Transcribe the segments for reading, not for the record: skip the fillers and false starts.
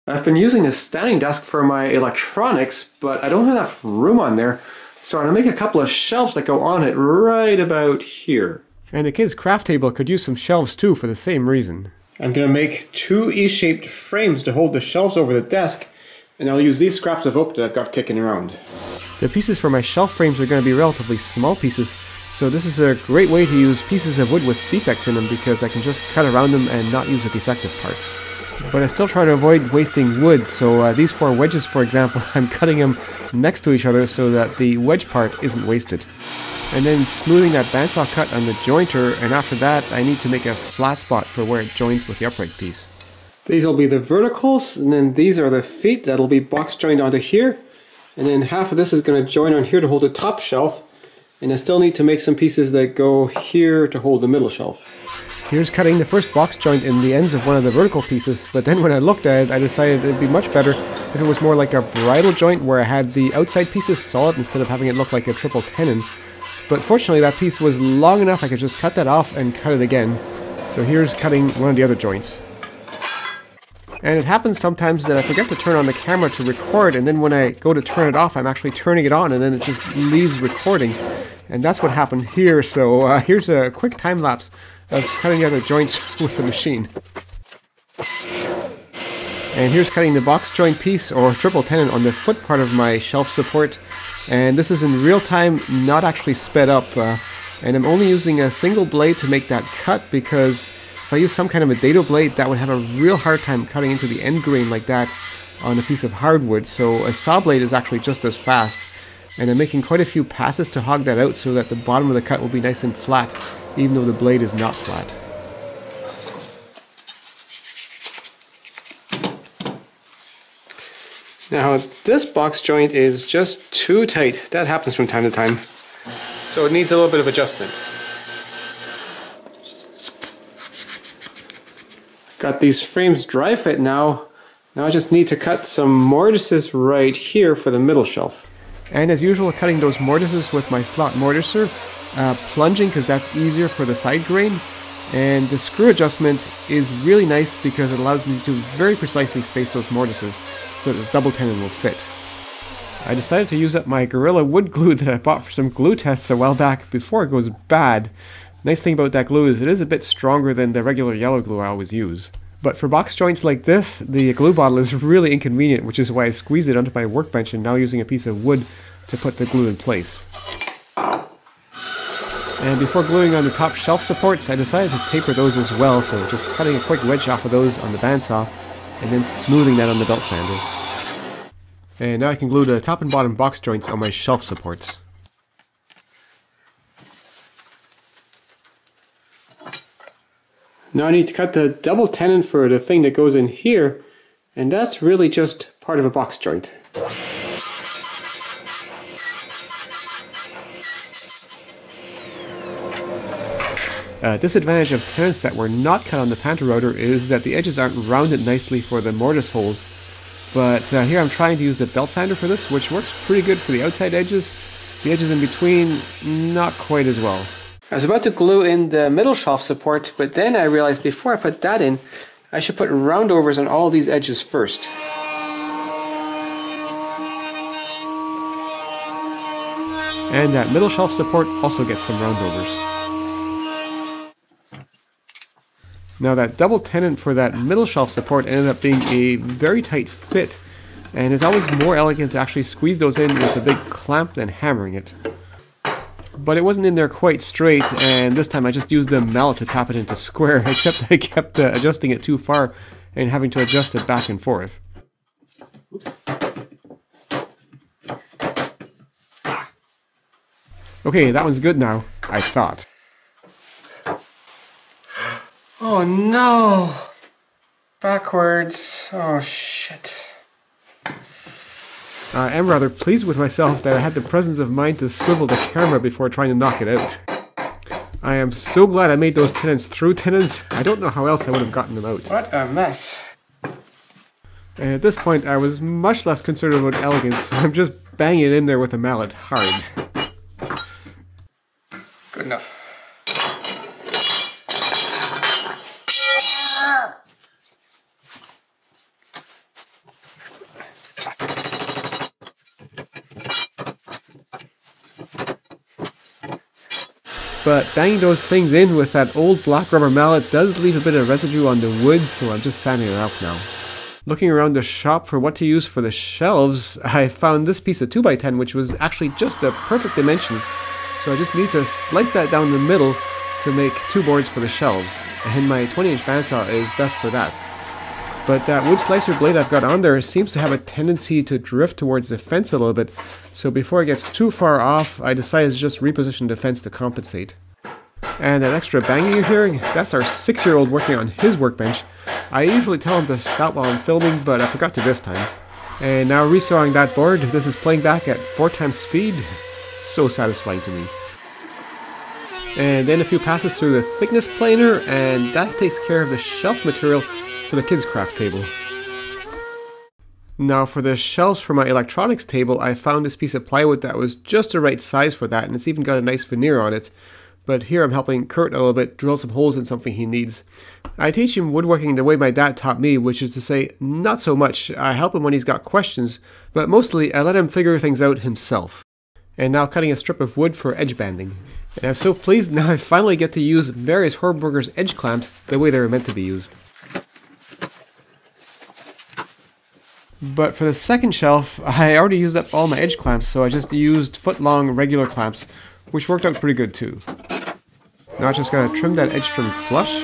I've been using a standing desk for my electronics, but I don't have enough room on there, so I'm going to make a couple of shelves that go on it right about here. And the kids' craft table could use some shelves too for the same reason. I'm going to make two E-shaped frames to hold the shelves over the desk, and I'll use these scraps of oak that I've got kicking around. The pieces for my shelf frames are going to be relatively small pieces, so this is a great way to use pieces of wood with defects in them because I can just cut around them and not use the defective parts. But I still try to avoid wasting wood, so these four wedges, for example, I'm cutting them next to each other so that the wedge part isn't wasted. And then smoothing that bandsaw cut on the jointer, and after that I need to make a flat spot for where it joins with the upright piece. These will be the verticals, and then these are the feet that'll be box joined onto here. And then half of this is going to join on here to hold the top shelf. And I still need to make some pieces that go here to hold the middle shelf. Here's cutting the first box joint in the ends of one of the vertical pieces, but then when I looked at it, I decided it'd be much better if it was more like a bridle joint where I had the outside pieces solid instead of having it look like a triple tenon. But fortunately that piece was long enough I could just cut that off and cut it again. So here's cutting one of the other joints. And it happens sometimes that I forget to turn on the camera to record, and then when I go to turn it off I'm actually turning it on and then it just leaves recording. And that's what happened here, so here's a quick time lapse of cutting the other joints with the machine. And here's cutting the box joint piece or triple tenon on the foot part of my shelf support. And this is in real time, not actually sped up. And I'm only using a single blade to make that cut because if I use some kind of a dado blade, that would have a real hard time cutting into the end grain like that on a piece of hardwood. So a saw blade is actually just as fast. And I'm making quite a few passes to hog that out so that the bottom of the cut will be nice and flat, even though the blade is not flat. Now this box joint is just too tight. That happens from time to time. So it needs a little bit of adjustment. Got these frames dry fit now. Now I just need to cut some mortises right here for the middle shelf. And as usual, cutting those mortises with my slot mortiser, plunging because that's easier for the side grain. And the screw adjustment is really nice because it allows me to very precisely space those mortises so that the double tenon will fit. I decided to use up my Gorilla wood glue that I bought for some glue tests a while back before it goes bad. Nice thing about that glue is it is a bit stronger than the regular yellow glue I always use. But for box joints like this, the glue bottle is really inconvenient, which is why I squeeze it onto my workbench and now using a piece of wood to put the glue in place. And before gluing on the top shelf supports, I decided to taper those as well, so just cutting a quick wedge off of those on the bandsaw and then smoothing that on the belt sander. And now I can glue the top and bottom box joints on my shelf supports. Now I need to cut the double tenon for the thing that goes in here, and that's really just part of a box joint. Disadvantage of tenons that were not cut on the Panther router is that the edges aren't rounded nicely for the mortise holes. But here I'm trying to use the belt sander for this, which works pretty good for the outside edges. The edges in between, not quite as well. I was about to glue in the middle shelf support, but then I realized before I put that in, I should put roundovers on all these edges first. And that middle shelf support also gets some roundovers. Now that double tenon for that middle shelf support ended up being a very tight fit, and it's always more elegant to actually squeeze those in with a big clamp than hammering it. But it wasn't in there quite straight, and this time I just used the mallet to tap it into square, except I kept adjusting it too far and having to adjust it back and forth. Oops. Okay, that one's good now, I thought. Oh no! Backwards. Oh shit. I am rather pleased with myself that I had the presence of mind to swivel the camera before trying to knock it out. I am so glad I made those tenons through tenons. I don't know how else I would have gotten them out. What a mess. And at this point I was much less concerned about elegance, so I'm just banging it in there with a mallet hard. Good enough. but banging those things in with that old black rubber mallet does leave a bit of residue on the wood, so I'm just sanding it off now. Looking around the shop for what to use for the shelves, I found this piece of 2x10 which was actually just the perfect dimensions, so I just need to slice that down the middle to make 2 boards for the shelves, and my 20-inch bandsaw is best for that. But that wood slicer blade I've got on there seems to have a tendency to drift towards the fence a little bit, so before it gets too far off, I decided to just reposition the fence to compensate. And that extra banging you're hearing, that's our 6-year-old working on his workbench. I usually tell him to stop while I'm filming, but I forgot to this time. And now resawing that board, this is playing back at 4 times speed. So satisfying to me. And then a few passes through the thickness planer, and that takes care of the shelf material for the kids' craft table. Now for the shelves for my electronics table, I found this piece of plywood that was just the right size for that, and it's even got a nice veneer on it. But here I'm helping Kurt a little bit drill some holes in something he needs. I teach him woodworking the way my dad taught me, which is to say, not so much. I help him when he's got questions, but mostly I let him figure things out himself. And now cutting a strip of wood for edge banding. And I'm so pleased now I finally get to use various Hornberger's edge clamps the way they were meant to be used. But for the second shelf, I already used up all my edge clamps, so I just used foot-long regular clamps, which worked out pretty good too. Now I just gotta trim that edge trim flush.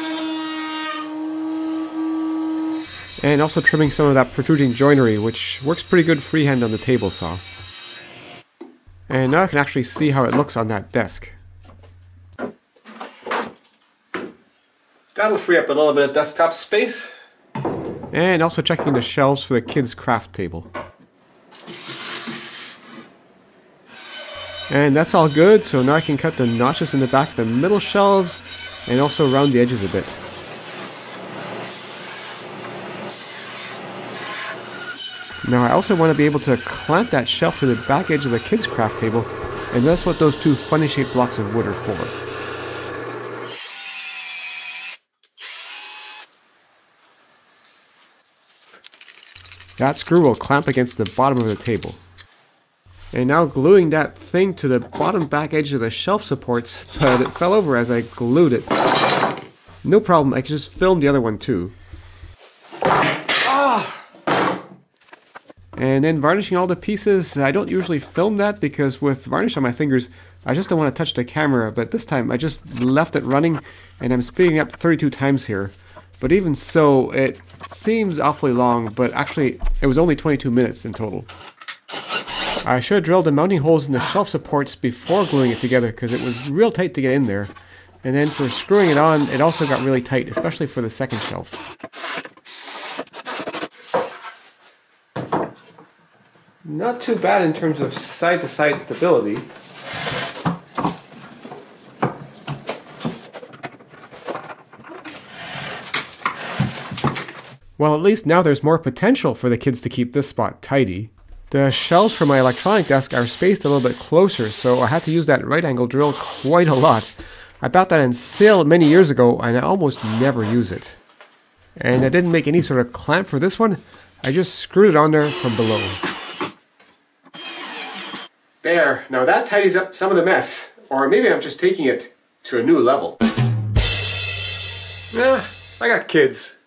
And also trimming some of that protruding joinery, which works pretty good freehand on the table saw. And now I can actually see how it looks on that desk. That'll free up a little bit of desktop space. And also checking the shelves for the kids' craft table. And that's all good, so now I can cut the notches in the back of the middle shelves and also round the edges a bit. Now I also want to be able to clamp that shelf to the back edge of the kids' craft table, and that's what those 2 funny shaped blocks of wood are for. That screw will clamp against the bottom of the table. And now gluing that thing to the bottom back edge of the shelf supports, but it fell over as I glued it. No problem, I can just film the other one too. And then varnishing all the pieces, I don't usually film that because with varnish on my fingers, I just don't want to touch the camera, but this time I just left it running and I'm speeding up 32 times here. But even so, it seems awfully long, but actually it was only 22 minutes in total. I should have drilled the mounting holes in the shelf supports before gluing it together because it was real tight to get in there. And then for screwing it on, it also got really tight, especially for the second shelf. Not too bad in terms of side-to-side stability. Well, at least now there's more potential for the kids to keep this spot tidy. The shelves for my electronic desk are spaced a little bit closer, so I had to use that right angle drill quite a lot. I bought that on sale many years ago and I almost never use it. And I didn't make any sort of clamp for this one, I just screwed it on there from below. There, now that tidies up some of the mess. Or maybe I'm just taking it to a new level. I got kids.